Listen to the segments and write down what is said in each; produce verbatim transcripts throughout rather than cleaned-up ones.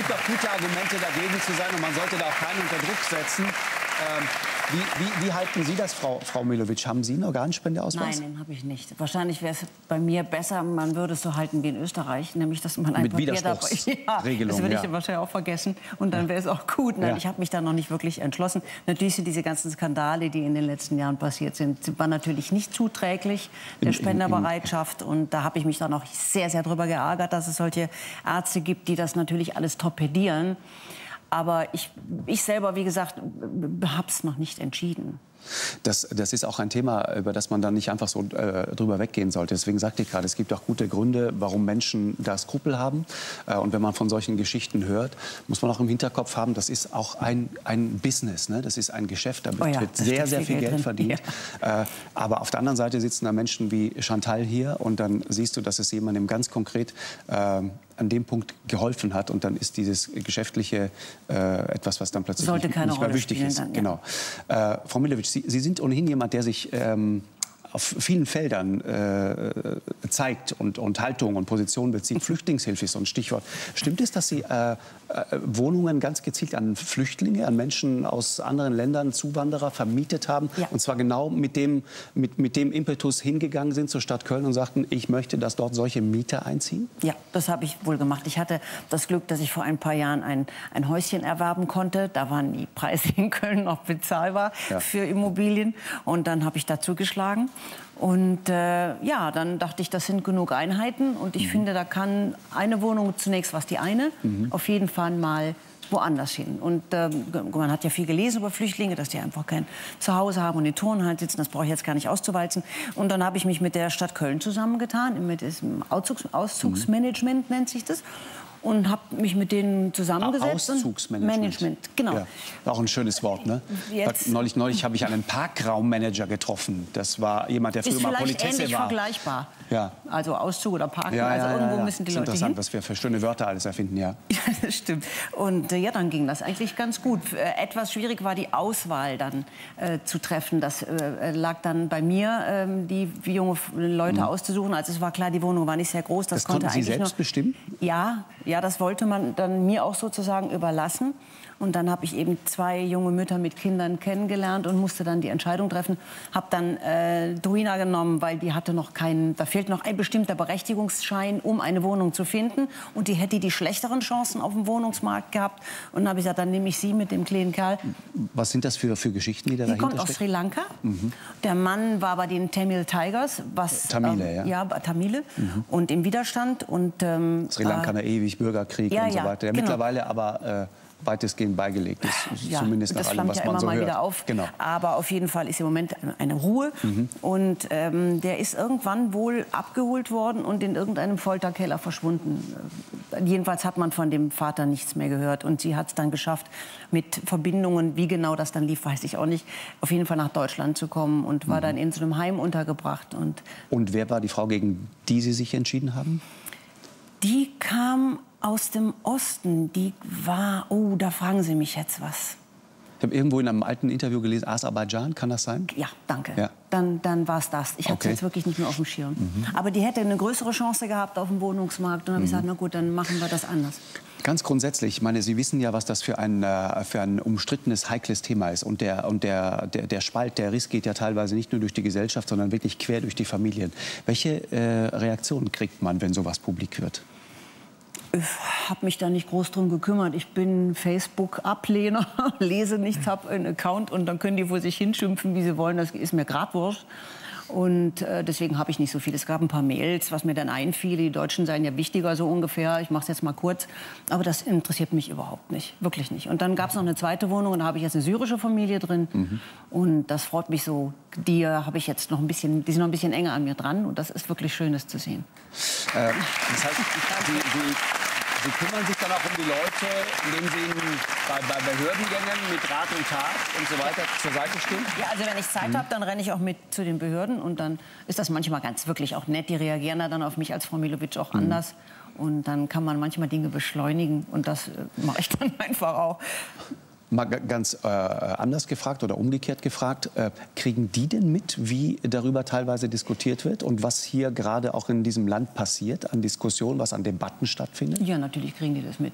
gibt auch gute Argumente dagegen zu sein und man sollte da auch keinen unter Druck setzen. Ähm, wie, wie, wie halten Sie das, Frau, Frau Milovic? Haben Sie einen Organspendeausweis? Nein, den habe ich nicht. Wahrscheinlich wäre es bei mir besser, man würde es so halten wie in Österreich, nämlich dass man ein Mit Papier dabei, ja, das würde ich ja. wahrscheinlich auch vergessen und dann wäre es auch gut. Nein, Ja. ich habe mich da noch nicht wirklich entschlossen. Natürlich sind diese ganzen Skandale, die in den letzten Jahren passiert sind, waren natürlich nicht zuträglich der Spenderbereitschaft und da habe ich mich dann auch sehr, sehr drüber geärgert, dass es solche Ärzte gibt, die das natürlich alles torpedieren. Aber ich, ich selber, wie gesagt, habe es noch nicht entschieden. Das, das ist auch ein Thema, über das man dann nicht einfach so äh, drüber weggehen sollte. Deswegen sagte ich gerade, es gibt auch gute Gründe, warum Menschen da Skrupel haben. Äh, und wenn man von solchen Geschichten hört, muss man auch im Hinterkopf haben, das ist auch ein, ein Business, ne? Das ist ein Geschäft, damit oh ja, wird sehr, sehr viel Geld, Geld verdient. Ja. Äh, aber auf der anderen Seite sitzen da Menschen wie Chantal hier und dann siehst du, dass es jemandem ganz konkret äh, an dem Punkt geholfen hat und dann ist dieses Geschäftliche äh, etwas, was dann plötzlich Sollte nicht, keine nicht mehr Rolle wichtig spielen ist. dann, ja. Genau. Äh, Frau Milovic, Sie, Sie sind ohnehin jemand, der sich ähm, auf vielen Feldern äh, zeigt und, und Haltung und Position bezieht. Flüchtlingshilfe ist so ein Stichwort. Stimmt es, dass Sie äh, äh, Wohnungen ganz gezielt an Flüchtlinge, an Menschen aus anderen Ländern, Zuwanderer vermietet haben? Ja. Und zwar genau mit dem, mit, mit dem Impetus hingegangen sind zur Stadt Köln und sagten, ich möchte, dass dort solche Mieter einziehen? Ja, das habe ich wohl gemacht. Ich hatte das Glück, dass ich vor ein paar Jahren ein, ein Häuschen erwerben konnte. Da waren die Preise in Köln noch bezahlbar Ja. für Immobilien. Und dann habe ich dazu geschlagen. Und äh, ja, dann dachte ich, das sind genug Einheiten. Und ich mhm. finde, da kann eine Wohnung zunächst, was die eine, mhm. auf jeden Fall mal woanders hin. Und äh, man hat ja viel gelesen über Flüchtlinge, dass die einfach kein Zuhause haben und in Turnhallen sitzen. Das brauche ich jetzt gar nicht auszuwalzen. Und dann habe ich mich mit der Stadt Köln zusammengetan, mit diesem Auszugs Auszugsmanagement nennt sich das. Und habe mich mit denen zusammengesetzt. Auszugsmanagement. Management, genau. Ja, auch ein schönes Wort, ne? Jetzt. Neulich, neulich habe ich einen Parkraummanager getroffen. Das war jemand, der früher ist mal vielleicht Politesse ähnlich war. vergleichbar. Ja. Also Auszug oder Parken, Ja, also ja, irgendwo ja, ja. müssen die das ist Leute interessant, hin. was wir für schöne Wörter alles erfinden, ja. Ja, das stimmt. Und äh, ja, dann ging das eigentlich ganz gut. Äh, etwas schwierig war die Auswahl dann äh, zu treffen. Das äh, lag dann bei mir, äh, die junge Leute mhm. auszusuchen. Also es war klar, die Wohnung war nicht sehr groß. Das, das konnten konnte Sie selbst nur, bestimmen? Ja, ja, das wollte man dann mir auch sozusagen überlassen. Und dann habe ich eben zwei junge Mütter mit Kindern kennengelernt und musste dann die Entscheidung treffen. Habe dann äh, Duina genommen, weil die hatte noch keinen, da fehlt noch ein bestimmter Berechtigungsschein, um eine Wohnung zu finden. Und die hätte die schlechteren Chancen auf dem Wohnungsmarkt gehabt. Und dann habe ich gesagt, dann nehme ich sie mit dem kleinen Kerl. Was sind das für, für Geschichten, die da Die dahinter kommt aus stecken? Sri Lanka. Mhm. Der Mann war bei den Tamil Tigers, was Tamile, ähm, ja. ja, Tamile mhm. und im Widerstand und ähm, Sri Lanka, äh, ewig Bürgerkrieg ja, und so ja, weiter. Der genau. mittlerweile aber äh, weitestgehend beigelegt ist, ja, zumindest nach das allem, was ja man immer so mal hört. wieder auf. Genau. Aber auf jeden Fall ist im Moment eine Ruhe. Mhm. Und ähm, der ist irgendwann wohl abgeholt worden und in irgendeinem Folterkeller verschwunden. Jedenfalls hat man von dem Vater nichts mehr gehört. Und sie hat es dann geschafft, mit Verbindungen, wie genau das dann lief, weiß ich auch nicht, auf jeden Fall nach Deutschland zu kommen und war mhm. dann in so einem Heim untergebracht. Und, und wer war die Frau, gegen die Sie sich entschieden haben? Die kam aus dem Osten. Die war, oh, da fragen Sie mich jetzt was. Ich habe irgendwo in einem alten Interview gelesen, Aserbaidschan, kann das sein? Ja, danke. Ja. Dann, dann war es das. Ich habe es Okay. jetzt wirklich nicht mehr auf dem Schirm. Mhm. Aber die hätte eine größere Chance gehabt auf dem Wohnungsmarkt. Und dann habe ich mhm. gesagt, na gut, dann machen wir das anders. Ganz grundsätzlich, ich meine, Sie wissen ja, was das für ein, für ein umstrittenes, heikles Thema ist. Und, der, und der, der, der Spalt, der Riss geht ja teilweise nicht nur durch die Gesellschaft, sondern wirklich quer durch die Familien. Welche äh, Reaktionen kriegt man, wenn sowas publik wird? Ich habe mich da nicht groß drum gekümmert. Ich bin Facebook-Ablehner, lese nichts, habe einen Account und dann können die vor sich hinschimpfen, wie sie wollen. Das ist mir grad wurscht. Und äh, deswegen habe ich nicht so viel. Es gab ein paar Mails, was mir dann einfiel. Die Deutschen seien ja wichtiger, so ungefähr. Ich mache es jetzt mal kurz. Aber das interessiert mich überhaupt nicht. Wirklich nicht. Und dann gab es noch eine zweite Wohnung und da habe ich jetzt eine syrische Familie drin. Mhm. Und das freut mich so. Die habe ich jetzt noch ein bisschen, die sind noch ein bisschen enger an mir dran. Und das ist wirklich schön, das zu sehen. Äh, das heißt, die, die Sie kümmern sich dann auch um die Leute, indem Sie ihnen bei, bei Behördengängen mit Rat und Tat und so weiter zur Seite stehen? Ja, also wenn ich Zeit mhm. habe, dann renne ich auch mit zu den Behörden. Und dann ist das manchmal ganz wirklich auch nett. Die reagieren dann auf mich als Frau Milovic auch mhm. anders. Und dann kann man manchmal Dinge beschleunigen. Und das äh, mache ich dann einfach auch. Mal ganz äh, anders gefragt oder umgekehrt gefragt, äh, kriegen die denn mit, wie darüber teilweise diskutiert wird und was hier gerade auch in diesem Land passiert an Diskussionen, was an Debatten stattfindet? Ja, natürlich kriegen die das mit.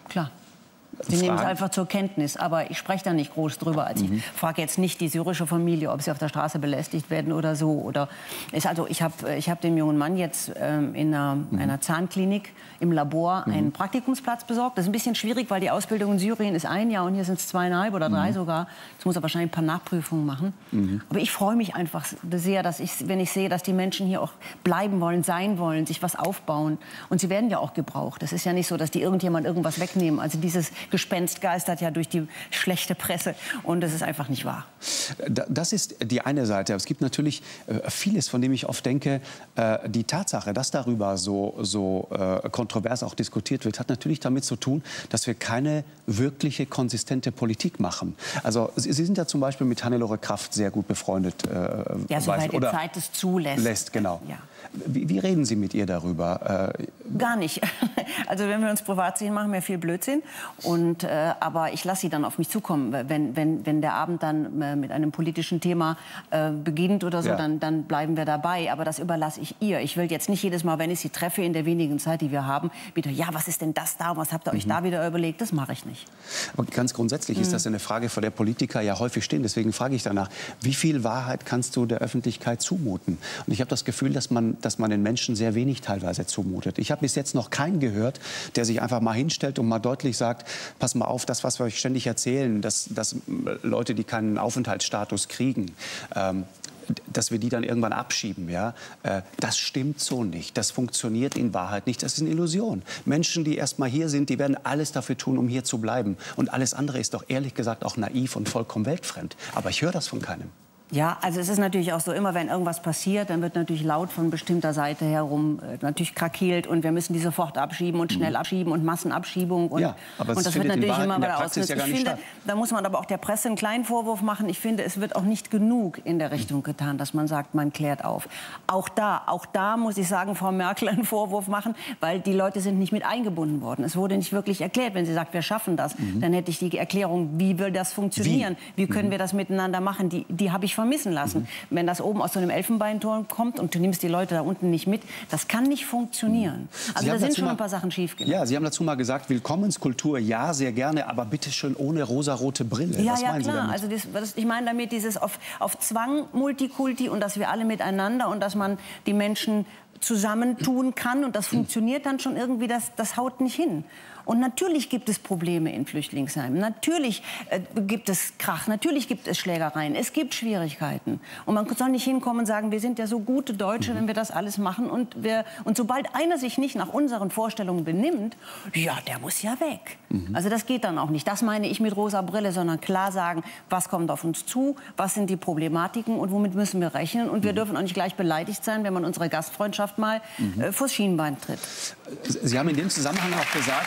klar. Sie nehmen es einfach zur Kenntnis, aber ich spreche da nicht groß drüber. Also mhm. ich frage jetzt nicht die syrische Familie, ob sie auf der Straße belästigt werden oder so. Oder ist also ich habe ich hab dem jungen Mann jetzt ähm, in einer, mhm. einer Zahnklinik im Labor mhm. einen Praktikumsplatz besorgt. Das ist ein bisschen schwierig, weil die Ausbildung in Syrien ist ein Jahr und hier sind es zweieinhalb oder drei mhm. sogar. Jetzt muss er wahrscheinlich ein paar Nachprüfungen machen. Mhm. Aber ich freue mich einfach sehr, dass ich, wenn ich sehe, dass die Menschen hier auch bleiben wollen, sein wollen, sich was aufbauen. Und sie werden ja auch gebraucht. Es ist ja nicht so, dass die irgendjemand irgendwas wegnehmen. Also dieses Gespenst geistert ja durch die schlechte Presse und das ist einfach nicht wahr. Das ist die eine Seite. Es gibt natürlich vieles, von dem ich oft denke, die Tatsache, dass darüber so, so kontrovers auch diskutiert wird, hat natürlich damit zu tun, dass wir keine wirkliche konsistente Politik machen. Also Sie sind ja zum Beispiel mit Hannelore Kraft sehr gut befreundet. Ja, soweit die Zeit es zulässt. Lässt, genau. Ja. Wie, wie reden Sie mit ihr darüber? Gar nicht. Also wenn wir uns privat sehen, machen wir viel Blödsinn. Und, äh, aber ich lasse sie dann auf mich zukommen. Wenn, wenn, wenn der Abend dann äh, mit einem politischen Thema äh, beginnt oder so, ja. dann, dann bleiben wir dabei. Aber das überlasse ich ihr. Ich will jetzt nicht jedes Mal, wenn ich sie treffe, in der wenigen Zeit, die wir haben, wieder, ja, was ist denn das da? Was habt ihr euch mhm. da wieder überlegt? Das mache ich nicht. Aber ganz grundsätzlich mhm. ist das eine Frage, vor der Politiker ja häufig stehen. Deswegen frage ich danach, wie viel Wahrheit kannst du der Öffentlichkeit zumuten? Und ich habe das Gefühl, dass man, dass man den Menschen sehr wenig teilweise zumutet. Ich habe bis jetzt noch keinen gehört, der sich einfach mal hinstellt und mal deutlich sagt, pass mal auf, das, was wir euch ständig erzählen, dass, dass Leute, die keinen Aufenthaltsstatus kriegen, ähm, dass wir die dann irgendwann abschieben, ja, äh, das stimmt so nicht. Das funktioniert in Wahrheit nicht. Das ist eine Illusion. Menschen, die erst mal hier sind, die werden alles dafür tun, um hier zu bleiben. Und alles andere ist doch ehrlich gesagt auch naiv und vollkommen weltfremd. Aber ich höre das von keinem. Ja, also es ist natürlich auch so, immer wenn irgendwas passiert, dann wird natürlich laut von bestimmter Seite herum äh, natürlich krakeelt und wir müssen die sofort abschieben und schnell mhm. abschieben und Massenabschiebung und, ja, aber und das wird natürlich immer weiter ausgenutzt. Ja, ich finde, da muss man aber auch der Presse einen kleinen Vorwurf machen. Ich finde, es wird auch nicht genug in der Richtung getan, dass man sagt, man klärt auf. Auch da, auch da muss ich sagen, Frau Merkel einen Vorwurf machen, weil die Leute sind nicht mit eingebunden worden. Es wurde nicht wirklich erklärt. Wenn sie sagt, wir schaffen das, mhm. dann hätte ich die Erklärung, wie will das funktionieren? Wie, wie können mhm. wir das miteinander machen? Die, die habe ich vermissen lassen. Mhm. Wenn das oben aus so einem Elfenbeinturm kommt und du nimmst die Leute da unten nicht mit, das kann nicht funktionieren. Also da sind schon ein paar Sachen schiefgelaufen. Ja, Sie haben dazu mal gesagt, Willkommenskultur, ja, sehr gerne, aber bitte schön ohne rosarote Brille. Ja, Was ja, meinen klar. Sie damit? Also das, das, ich meine damit dieses auf, auf Zwang, Multikulti und dass wir alle miteinander und dass man die Menschen zusammentun kann und das funktioniert dann schon irgendwie, das, das haut nicht hin. Und natürlich gibt es Probleme in Flüchtlingsheimen. Natürlich äh, gibt es Krach. Natürlich gibt es Schlägereien. Es gibt Schwierigkeiten. Und man soll nicht hinkommen und sagen, wir sind ja so gute Deutsche, mhm. wenn wir das alles machen. Und, wir, und sobald einer sich nicht nach unseren Vorstellungen benimmt, ja, der muss ja weg. Mhm. Also das geht dann auch nicht. Das meine ich mit rosa Brille, sondern klar sagen, was kommt auf uns zu, was sind die Problematiken und womit müssen wir rechnen. Und wir mhm. dürfen auch nicht gleich beleidigt sein, wenn man unsere Gastfreundschaft mal mhm. äh, vors Schienbein tritt. Sie haben in dem Zusammenhang auch gesagt,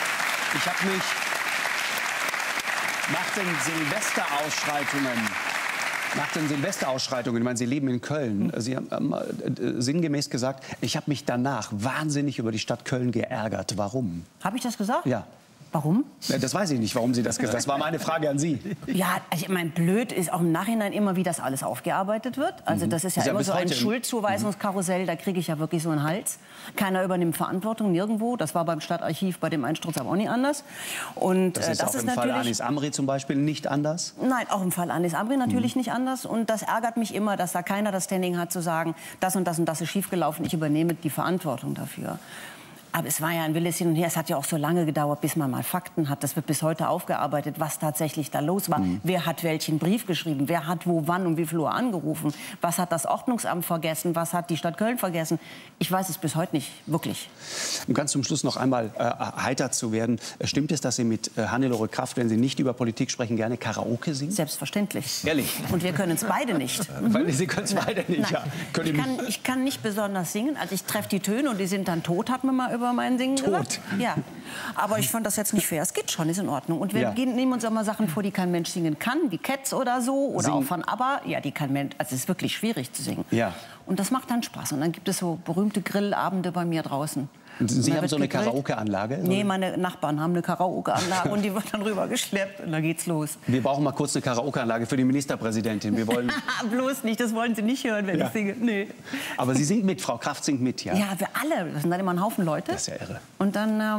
ich habe mich nach den Silvesterausschreitungen, nach den Silvesterausschreitungen, ich meine, Sie leben in Köln, Sie haben äh, sinngemäß gesagt, ich habe mich danach wahnsinnig über die Stadt Köln geärgert. Warum? Habe ich das gesagt? Ja. Warum? Das weiß ich nicht, warum Sie das gesagt haben. Das war meine Frage an Sie. Ja, also ich meine, blöd ist auch im Nachhinein immer, wie das alles aufgearbeitet wird. Also das ist ja, ist ja immer so ein Schuldzuweisungskarussell, da kriege ich ja wirklich so einen Hals. Keiner übernimmt Verantwortung, nirgendwo. Das war beim Stadtarchiv bei dem Einsturz aber auch nie anders. Und, das ist äh, das auch ist im Fall Anis Amri zum Beispiel nicht anders? Nein, auch im Fall Anis Amri natürlich mhm. nicht anders. Und das ärgert mich immer, dass da keiner das Standing hat zu sagen, das und das und das ist schiefgelaufen, ich übernehme die Verantwortung dafür. Aber es war ja ein wildes Hin und Her. Es hat ja auch so lange gedauert, bis man mal Fakten hat. Das wird bis heute aufgearbeitet, was tatsächlich da los war. Mhm. Wer hat welchen Brief geschrieben? Wer hat wo, wann und wie viel Uhr angerufen? Was hat das Ordnungsamt vergessen? Was hat die Stadt Köln vergessen? Ich weiß es bis heute nicht, wirklich. Um ganz zum Schluss noch einmal äh, heiter zu werden. Stimmt es, dass Sie mit äh, Hannelore Kraft, wenn Sie nicht über Politik sprechen, gerne Karaoke singen? Selbstverständlich. Ehrlich? Und wir können es beide nicht. Mhm. Weil Sie können es beide nicht, Nein. ja. Ich kann, ich kann nicht besonders singen. Also ich treffe die Töne und die sind dann tot, hat man mal über meinen Singen Tot. gesagt. Ja. Aber ich fand das jetzt nicht fair. Es geht schon, ist in Ordnung. Und wir ja. gehen, nehmen uns auch mal Sachen vor, die kein Mensch singen kann, wie Cats oder so. Oder singen. Auch von ABBA. Ja, die kann Mensch, also es ist wirklich schwierig zu singen. Ja. Und das macht dann Spaß. Und dann gibt es so berühmte Grillabende bei mir draußen. Und Sie und haben so eine Karaoke-Anlage? Nee, meine Nachbarn haben eine Karaoke-Anlage und die wird dann rübergeschleppt und dann geht's los. Wir brauchen mal kurz eine Karaoke-Anlage für die Ministerpräsidentin. Wir wollen bloß nicht, das wollen Sie nicht hören, wenn ja. ich singe. Nee. Aber Sie singt mit, Frau Kraft singt mit, ja? Ja, wir alle. Das sind dann immer ein Haufen Leute. Das ist ja irre. Und dann, ähm,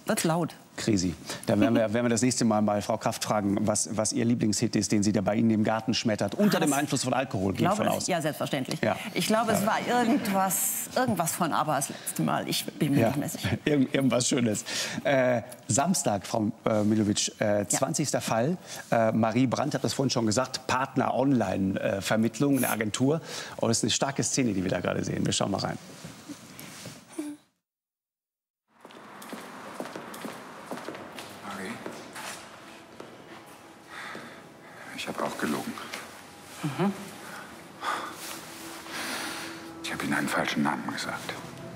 Wird's laut. Crazy. Dann werden wir, werden wir das nächste Mal mal Frau Kraft fragen, was, was Ihr Lieblingshit ist, den sie da bei Ihnen im Garten schmettert. Unter dem Einfluss von Alkohol, gehe ich von aus. Ja, selbstverständlich. Ja. Ich glaube, es war irgendwas, irgendwas von ABBA das letzte Mal. Ich bin mir Ja. nicht mehr sicher. Irgend, irgendwas Schönes. Äh, Samstag, Frau äh, Milovic, äh, zwanzigster Ja. Fall. Äh, Marie Brandt hat das vorhin schon gesagt, Partner-Online-Vermittlung, eine Agentur. Und es ist eine starke Szene, die wir da gerade sehen. Wir schauen mal rein. Ich habe auch gelogen. Mhm. Ich habe Ihnen einen falschen Namen gesagt.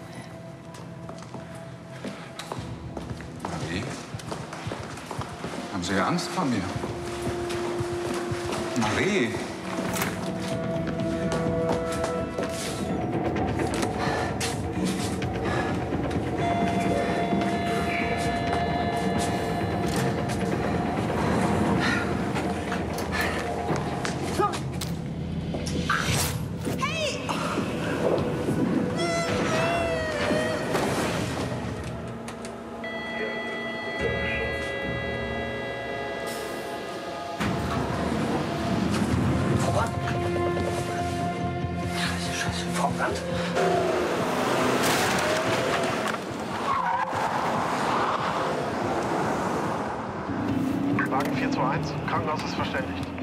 Marie? Haben Sie Angst vor mir? Marie! Wagen vier zwei eins, Krankenhaus ist verständigt.